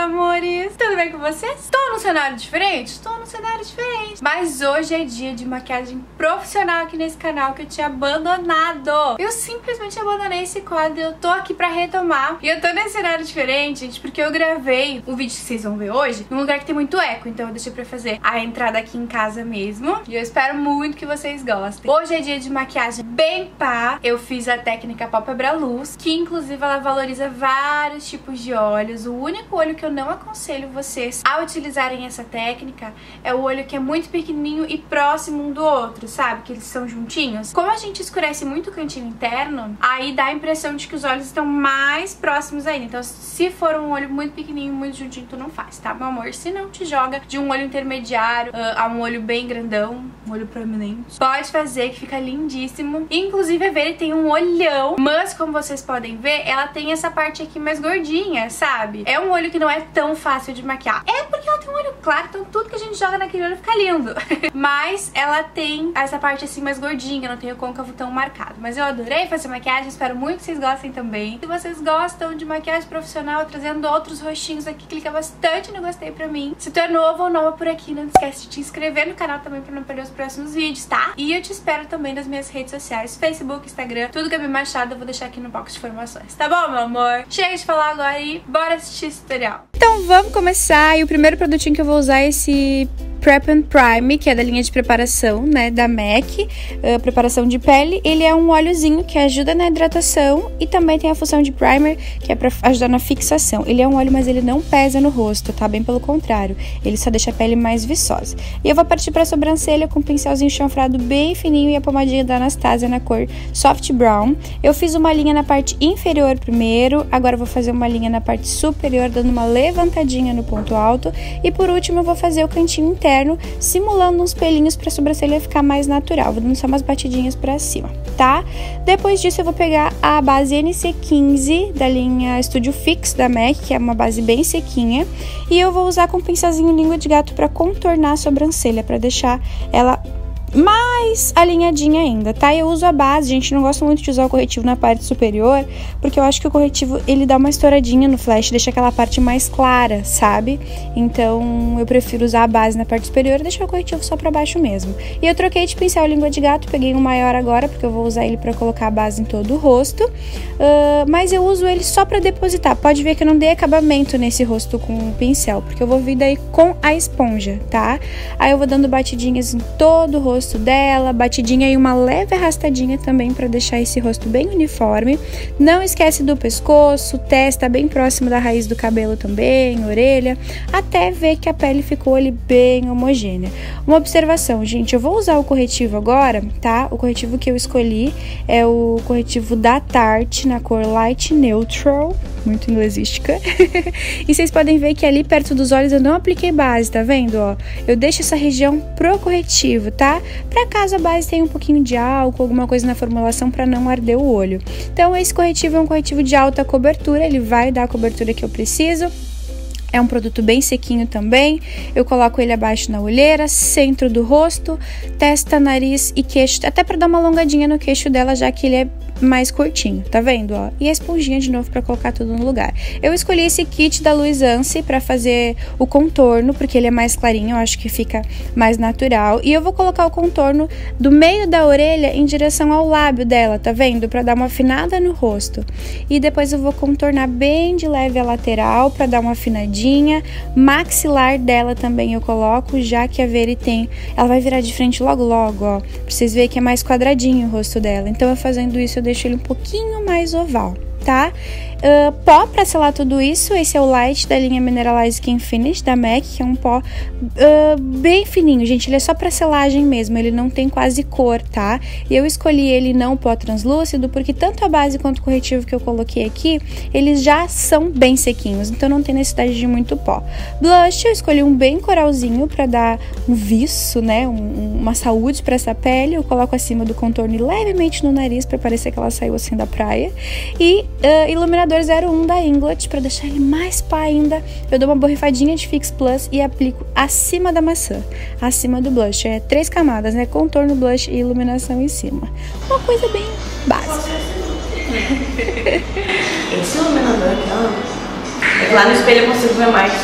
amores! Tudo bem com vocês? Estou num cenário diferente? Estou num cenário diferente. Mas hoje é dia de maquiagem profissional aqui nesse canal que eu tinha abandonado. Eu simplesmente abandonei esse quadro e eu tô aqui pra retomar. E eu tô nesse cenário diferente, gente, porque eu gravei o vídeo que vocês vão ver hoje num lugar que tem muito eco. Então eu deixei pra fazer a entrada aqui em casa mesmo. E eu espero muito que vocês gostem. Hoje é dia de maquiagem bem pá. Eu fiz a técnica Pálpebra Luz, que inclusive ela valoriza vários tipos de olhos. O único olho que eu não aconselho vocês a utilizarem essa técnica é o olho que é muito pequenininho e próximo um do outro, sabe? Que eles são juntinhos. Como a gente escurece muito o cantinho interno, aí dá a impressão de que os olhos estão mais próximos ainda. Então, se for um olho muito pequenininho, muito juntinho, tu não faz, tá, meu amor? Se não, te joga de um olho intermediário a um olho bem grandão, um olho proeminente. Pode fazer, que fica lindíssimo. Inclusive, a Veri tem um olhão, mas como vocês podem ver, ela tem essa parte aqui mais gordinha, sabe? É um olho que não é tão fácil de maquiar. É porque ela tem um olho claro, então tudo que a gente joga naquele olho fica lindo. Mas ela tem essa parte assim mais gordinha, não tem o côncavo tão marcado. Mas eu adorei fazer maquiagem, espero muito que vocês gostem também. Se vocês gostam de maquiagem profissional, trazendo outros rostinhos aqui, clica bastante no gostei pra mim. Se tu é novo ou nova por aqui, não esquece de te inscrever no canal também pra não perder os próximos vídeos, tá? E eu te espero também nas minhas redes sociais, Facebook, Instagram, tudo Gabi Machado eu vou deixar aqui no box de informações, tá bom, meu amor? Chega de falar agora e bora assistir esse tutorial. Então vamos começar, e o primeiro produtinho que eu vou usar é esse Prep and Prime, que é da linha de preparação, né, da MAC, preparação de pele. Ele é um óleozinho que ajuda na hidratação e também tem a função de primer, que é pra ajudar na fixação. Ele é um óleo, mas ele não pesa no rosto, tá? Bem pelo contrário, ele só deixa a pele mais viçosa. E eu vou partir pra sobrancelha com um pincelzinho chanfrado bem fininho e a pomadinha da Anastasia na cor Soft Brown. Eu fiz uma linha na parte inferior primeiro, agora eu vou fazer uma linha na parte superior, dando uma levantadinha no ponto alto. E por último eu vou fazer o cantinho interno, simulando uns pelinhos pra sobrancelha ficar mais natural. Vou dando só umas batidinhas pra cima, tá? Depois disso eu vou pegar a base NC15 da linha Studio Fix da MAC, que é uma base bem sequinha. E eu vou usar com um pincelzinho língua de gato pra contornar a sobrancelha, pra deixar ela mais alinhadinha ainda, tá? Eu uso a base, gente, não gosto muito de usar o corretivo na parte superior, porque eu acho que o corretivo, ele dá uma estouradinha no flash, deixa aquela parte mais clara, sabe? Então, eu prefiro usar a base na parte superior e deixar o corretivo só pra baixo mesmo. E eu troquei de pincel língua de gato, peguei um maior agora, porque eu vou usar ele pra colocar a base em todo o rosto, mas eu uso ele só pra depositar. Pode ver que eu não dei acabamento nesse rosto com o pincel, porque eu vou vir daí com a esponja, tá? Aí eu vou dando batidinhas em todo o rosto dela, batidinha e uma leve arrastadinha também para deixar esse rosto bem uniforme. Não esquece do pescoço, testa bem próximo da raiz do cabelo também, orelha, até ver que a pele ficou ali bem homogênea. Uma observação, gente, eu vou usar o corretivo agora, tá? O corretivo que eu escolhi é o corretivo da Tarte na cor Light Neutral, muito inglesística. E vocês podem ver que ali perto dos olhos eu não apliquei base, tá vendo, ó? Eu deixo essa região pro corretivo, tá? Pra caso a base tenha um pouquinho de álcool, alguma coisa na formulação para não arder o olho. Então esse corretivo é um corretivo de alta cobertura, ele vai dar a cobertura que eu preciso. É um produto bem sequinho também. Eu coloco ele abaixo na olheira, centro do rosto, testa, nariz e queixo, até para dar uma alongadinha no queixo dela, já que ele é mais curtinho, tá vendo, ó? E a esponjinha de novo pra colocar tudo no lugar. Eu escolhi esse kit da Luisance pra fazer o contorno, porque ele é mais clarinho, eu acho que fica mais natural. E eu vou colocar o contorno do meio da orelha em direção ao lábio dela, tá vendo? Pra dar uma afinada no rosto. E depois eu vou contornar bem de leve a lateral pra dar uma afinadinha. Maxilar dela também eu coloco, já que a Veri tem... Ela vai virar de frente logo logo, ó. Pra vocês verem que é mais quadradinho o rosto dela. Então eu fazendo isso, eu deixo ele um pouquinho mais oval, tá? Pó pra selar tudo isso, esse é o Light da linha Mineralize Skin Finish da MAC, que é um pó bem fininho, gente, ele é só pra selagem mesmo, ele não tem quase cor, tá? E eu escolhi ele não pó translúcido, porque tanto a base quanto o corretivo que eu coloquei aqui, eles já são bem sequinhos, então não tem necessidade de muito pó. Blush, eu escolhi um bem coralzinho pra dar um viço, né, uma saúde pra essa pele, eu coloco acima do contorno e levemente no nariz pra parecer que ela saiu assim da praia. E iluminador 01 da Inglot, pra deixar ele mais pá ainda, eu dou uma borrifadinha de Fix Plus e aplico acima da maçã, acima do blush. É 3 camadas, né? Contorno, blush e iluminação em cima. Uma coisa bem básica. Esse iluminador aqui, ó, é lá no espelho eu consigo ver mais.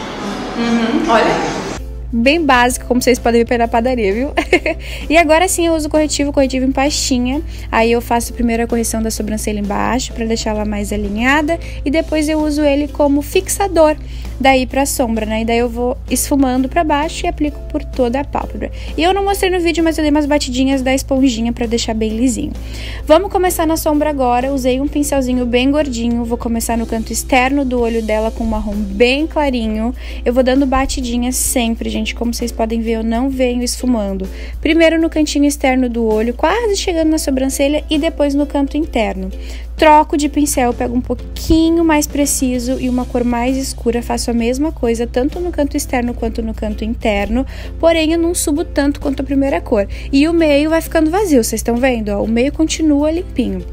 Olha. Bem básico, como vocês podem ver na padaria, viu? E agora sim eu uso corretivo em pastinha. Aí eu faço primeiro a correção da sobrancelha embaixo pra deixar ela mais alinhada. E depois eu uso ele como fixador, daí pra sombra, né? E daí eu vou esfumando pra baixo e aplico por toda a pálpebra. E eu não mostrei no vídeo, mas eu dei umas batidinhas da esponjinha pra deixar bem lisinho. Vamos começar na sombra agora. Usei um pincelzinho bem gordinho. Vou começar no canto externo do olho dela com um marrom bem clarinho. Eu vou dando batidinhas sempre, gente. Como vocês podem ver, eu não venho esfumando. Primeiro no cantinho externo do olho, quase chegando na sobrancelha, e depois no canto interno. Troco de pincel, pego um pouquinho mais preciso e uma cor mais escura, faço a mesma coisa, tanto no canto externo quanto no canto interno, porém eu não subo tanto quanto a primeira cor. E o meio vai ficando vazio, vocês estão vendo? Ó, o meio continua limpinho.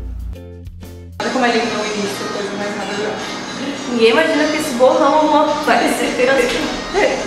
Olha como é limpo no início, coisa mais maravilhosa. Ninguém imagina que esse borrão vai ser.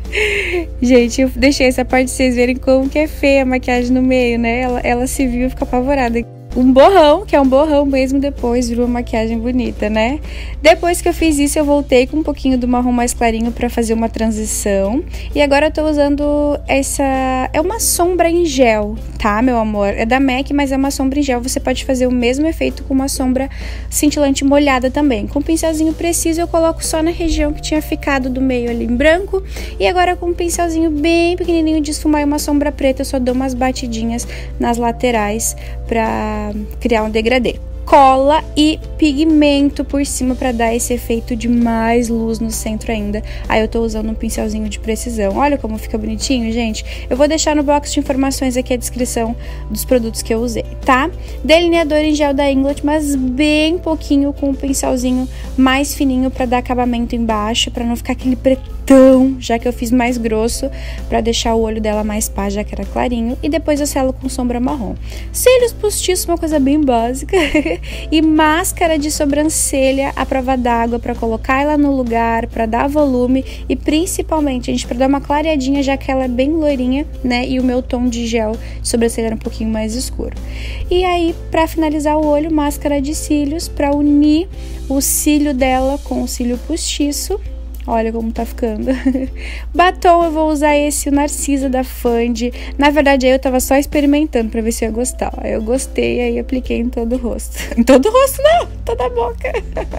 Gente, eu deixei essa parte de vocês verem como que é feia a maquiagem no meio, né? Ela se viu e fica apavorada. Um borrão, que é um borrão mesmo, depois virou uma maquiagem bonita, né? Depois que eu fiz isso, eu voltei com um pouquinho do marrom mais clarinho pra fazer uma transição. E agora eu tô usando essa... É uma sombra em gel, tá, meu amor? É da MAC, mas é uma sombra em gel. Você pode fazer o mesmo efeito com uma sombra cintilante molhada também. Com um pincelzinho preciso, eu coloco só na região que tinha ficado do meio ali em branco. E agora com um pincelzinho bem pequenininho de esfumar e uma sombra preta, eu só dou umas batidinhas nas laterais pra criar um degradê. Cola e pigmento por cima para dar esse efeito de mais luz no centro ainda. Aí eu tô usando um pincelzinho de precisão. Olha como fica bonitinho, gente. Eu vou deixar no box de informações aqui a descrição dos produtos que eu usei, tá? Delineador em gel da Inglot, mas bem pouquinho, com um pincelzinho mais fininho para dar acabamento embaixo, para não ficar aquele pretão, já que eu fiz mais grosso, para deixar o olho dela mais pá, já que era clarinho. E depois eu selo com sombra marrom. Cílios postiços, uma coisa bem básica. E máscara de sobrancelha à prova d'água para colocar ela no lugar, para dar volume e principalmente, gente, para dar uma clareadinha, já que ela é bem loirinha, né? E o meu tom de gel de sobrancelha era um pouquinho mais escuro. E aí, para finalizar o olho, máscara de cílios para unir o cílio dela com o cílio postiço. Olha como tá ficando. Batom, eu vou usar esse, o Narcisa da Fandi. Na verdade, aí eu tava só experimentando pra ver se eu ia gostar. Aí eu gostei, aí apliquei em todo o rosto. Em todo o rosto, não! Toda a boca.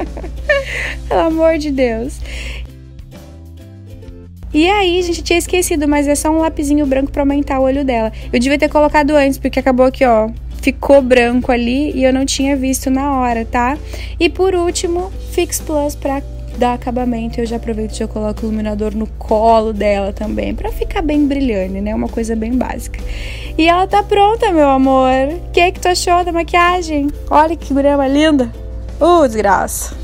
Pelo amor de Deus. E aí, gente, eu tinha esquecido, mas é só um lapisinho branco pra aumentar o olho dela. Eu devia ter colocado antes, porque acabou aqui, ó. Ficou branco ali e eu não tinha visto na hora, tá? E por último, Fix Plus pra dar acabamento. Eu já aproveito e já coloco o iluminador no colo dela também, pra ficar bem brilhante, né? Uma coisa bem básica. E ela tá pronta, meu amor. O que tu achou da maquiagem? Olha que grama linda. Desgraça.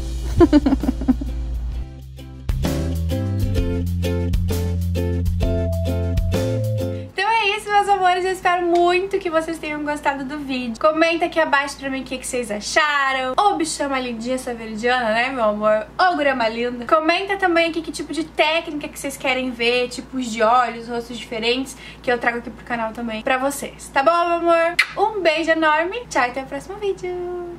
Eu espero muito que vocês tenham gostado do vídeo. Comenta aqui abaixo pra mim o que vocês acharam. Ô bichama lindinha essa veridiana, né, meu amor? Ô grama linda. Comenta também aqui que tipo de técnica que vocês querem ver, tipos de olhos, rostos diferentes, que eu trago aqui pro canal também pra vocês. Tá bom, meu amor? Um beijo enorme. Tchau e até o próximo vídeo.